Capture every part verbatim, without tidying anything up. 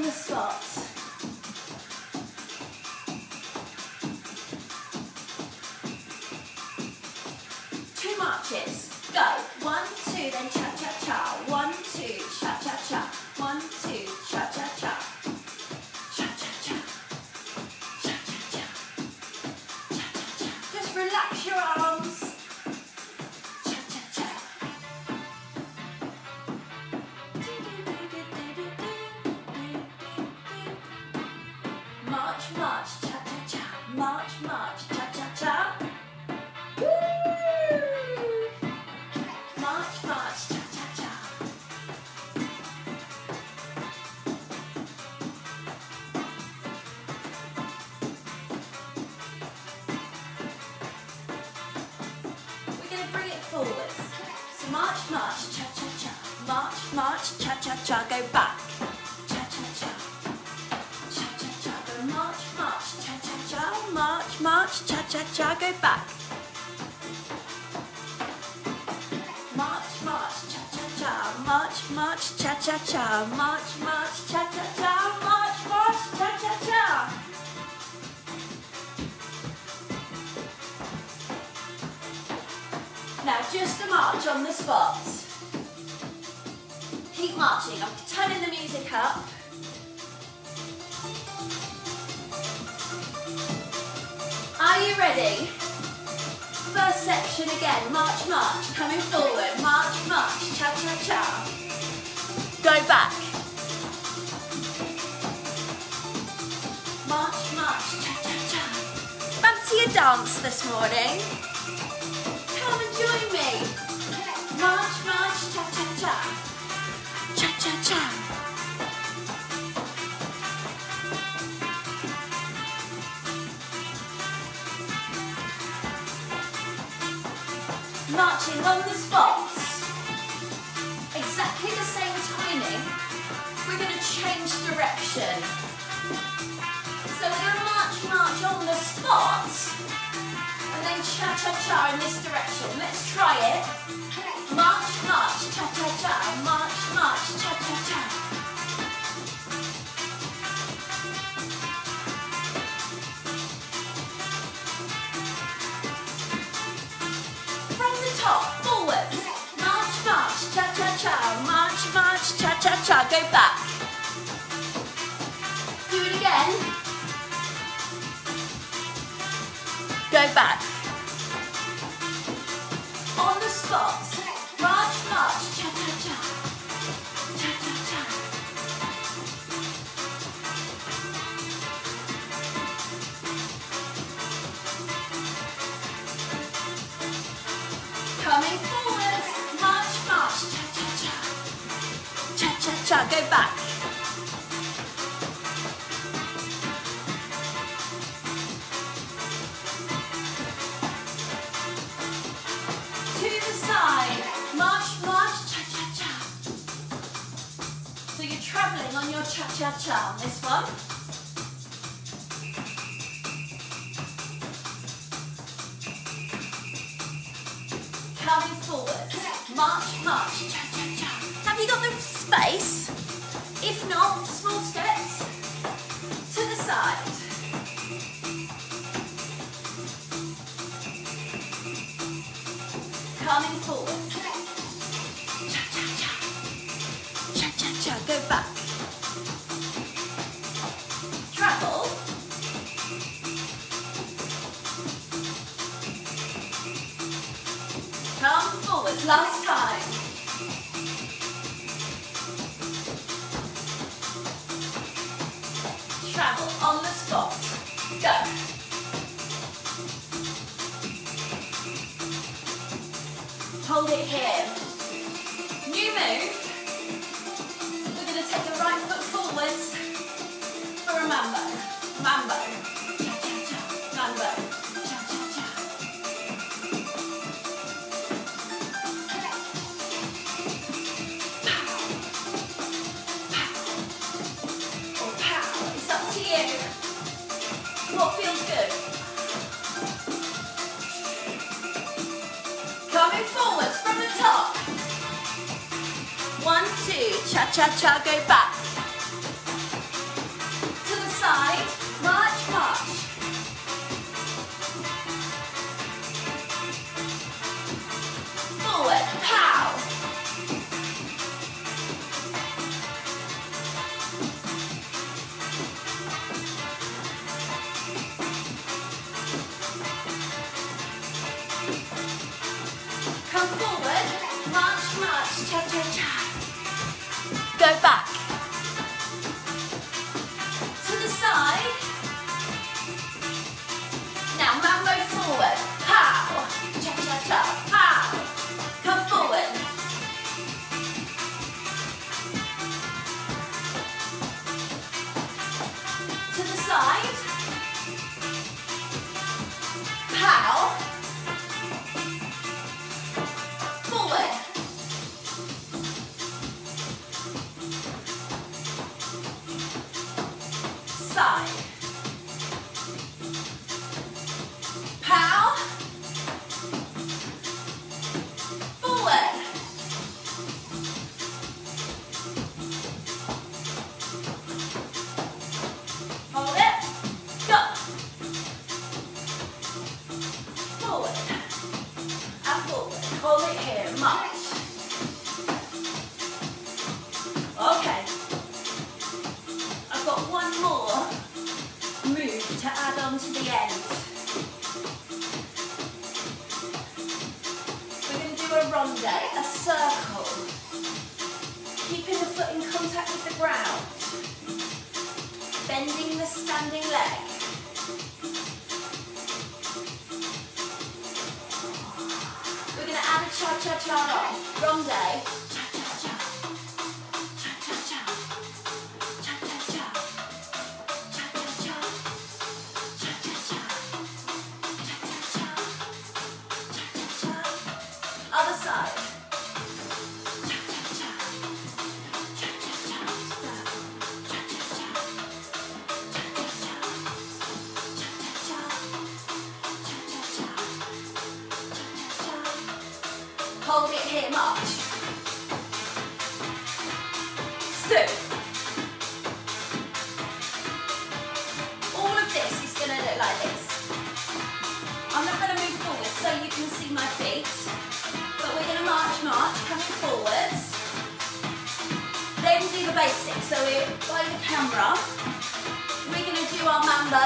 the spot. Two marches. Go. One, two, then cha-cha-cha. One, two, cha-cha-cha. One, two, cha-cha-cha. Cha-cha-cha. Cha-cha-cha. Cha-cha-cha. Just relax your arms. Cha-cha-cha. March, march, cha-cha-cha. March, march, cha-cha-cha. March, march, cha-cha-cha. We're going to bring it forwards. So march, march, cha-cha-cha. March, march, cha-cha-cha. Go back. Cha-cha-cha. Cha-cha-cha. Go march, march, cha-cha-cha. March, march, cha-cha-cha. Go back. March, march, cha-cha-cha, march, march, cha-cha-cha, march, march, cha-cha-cha, march, march, cha-cha-cha. Now just a march on the spot. Keep marching, I'm turning the music up. Are you ready? First section again, march, march, coming forward, march, march, cha-cha-cha. Go back. March, march, cha-cha-cha. Fancy a dance this morning? Come and join me. March, march, cha-cha-cha. Cha-cha-cha. Marching on the spots. Exactly the same timing. We're going to change direction. So we're going to march, march on the spots, and then cha-cha-cha in this direction. Let's try it. March, march, cha-cha-cha. March, march, cha-cha-cha. Top, forward, march, march, cha-cha-cha, march, march, cha-cha-cha, go back. Do it again. Go back. On the spot, march, march, cha-cha-cha, cha-cha-cha. Coming forward, march, march, cha-cha-cha, cha-cha-cha, go back. To the side, march, march, cha-cha-cha. So you're travelling on your cha-cha-cha on this one. Coming forward, march, march, cha-cha-cha. Have you got the space? If not, small steps to the side. Coming forward, cha-cha-cha, cha-cha-cha, go back. Travel. Come forward, last time. Travel on the spot. Go. Hold it here. New move. We're going to take the right foot forwards for a mambo. Mambo. Cha-cha-cha. Mambo. Cha-cha-cha. What feels good? Coming forwards from the top. One, two, cha-cha-cha, go back. side. Pow. Forward. Side. Pow. Forward. Hold it. Go. Forward. And forward. Hold it here. March. Okay. I've got one more move to add on to the end. We're going to do a ronde, a circle. Keeping the foot in contact with the ground. Bending the standing leg. We're going to add a cha-cha-cha on. Ronde. Cha-cha-cha. Cha-cha-cha. Cha-cha-cha. Cha-cha-cha. Cha-cha-cha. Cha-cha-cha. Cha-cha-cha. Other side. Cha-cha-cha. Cha-cha-cha. Cha-cha-cha. Cha-cha-cha. Cha-cha-cha. Cha-cha-cha. Cha-cha-cha. Hold it here, march. So, all of this is going to look like this. I'm not going to move forward so you can see my feet, but we're going to march, march, coming forwards. Then do the basics. So we're by the camera. We're going to do our mambo.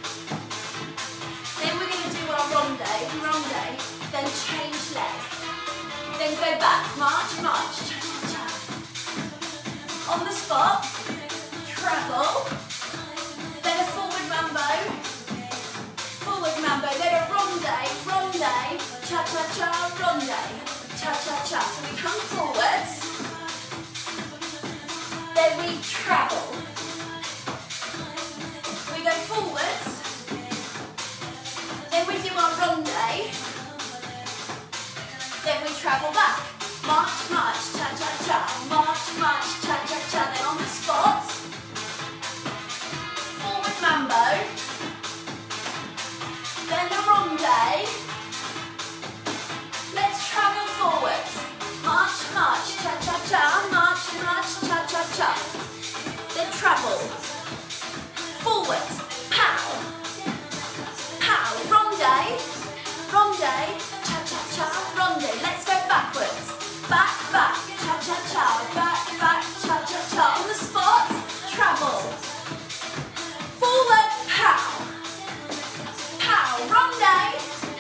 Then we're going to do our ronde, ronde. Then change leg. Then go back, march, march, cha-cha-cha. On the spot, travel. Then a forward mambo. Forward mambo, then a ronde, ronde, cha-cha-cha, ronde, cha-cha-cha. So we come forwards, then we travel. We go forwards, then we do our ronde, then we travel back. March, march, cha-cha-cha, march, march, cha-cha-cha. Then on the spot, forward mambo. Then the ronde. Let's travel forwards. March, march, cha-cha-cha, march, march, cha-cha-cha. Then travel. Forwards. Pow. Pow. Ronde. Ronde. Cha-cha-cha. Ronde. Let's go backwards. Back, back. Cha-cha-cha. Back, back. Cha-cha-cha. On the spot. Travel. Forward. Pow. Pow, ronde.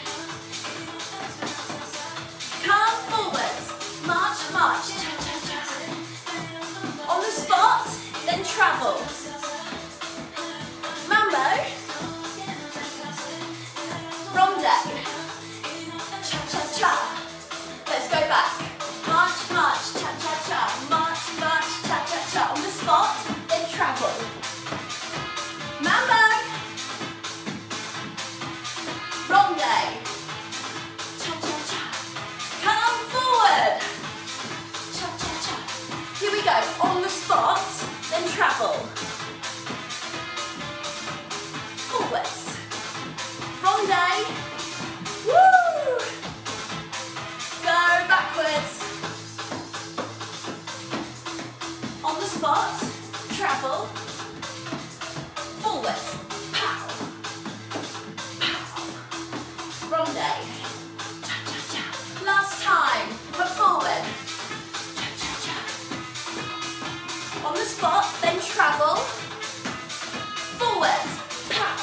Come forwards. March, march, cha-cha-cha. On the spot, then travel. Mambo. Ronde. Cha-cha-cha. Let's go back. March, march, cha-cha-cha. March, march, cha-cha-cha. On the spot, then travel. Mambo. Ronde. Cha-cha-cha. Come forward. Cha-cha-cha. Here we go. On the spot, then travel. Forwards. Ronde. Woo! Go backwards. On the spot, travel. Forwards. Pow. Ronde. Cha-cha-cha. Last time. Come forward. Cha-cha-cha. On the spot, then travel. Forward. Pow.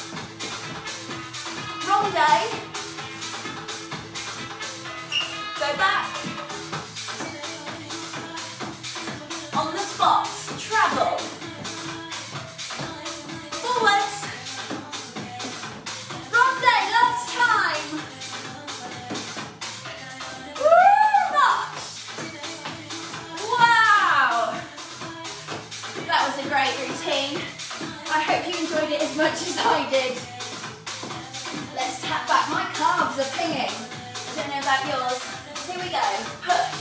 Ronde. Go back. On the spot, travel. Forwards. Ronde, last time. Woo, march. Wow. That was a great routine. I I hope you enjoyed it as much as I did. Let's tap back. My calves are pinging. I don't know about yours. Here we go. Push.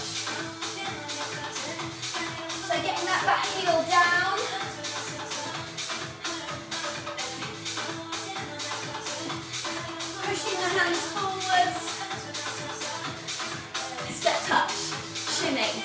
So getting that back heel down. Pushing the hands forwards. Step touch. Shimmy.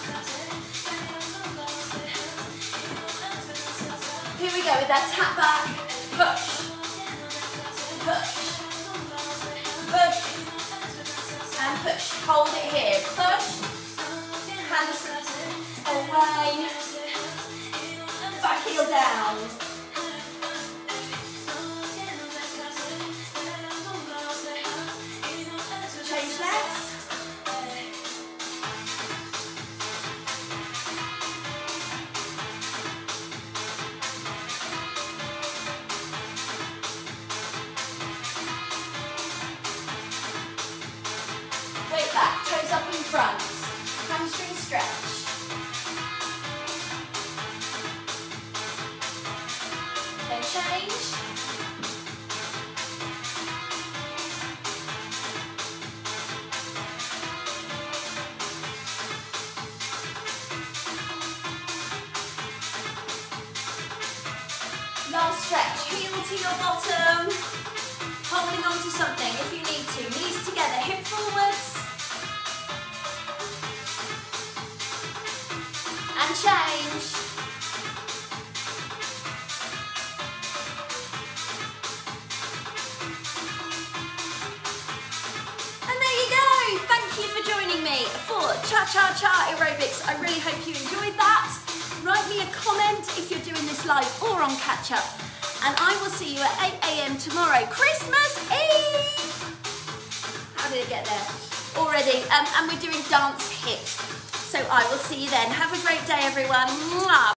Here we go with that tap back. Push. Push. Push. And push. Hold it here. Push. Hands away. Back heel down. Change legs. Weight back, toes up in front. Hamstring stretch. Then change. Last stretch, heel to your bottom. Holding on to something if you need to. Knees together, hip forwards. And change. And there you go. Thank you for joining me for Cha Cha Cha Aerobics. I really hope you enjoyed that. Write me a comment if you're doing this live or on catch up. And I will see you at eight A M tomorrow, Christmas Eve. How did it get there? Already. Um, and we're doing dance hit. So I will see you then. Have a great day, everyone. Mwah.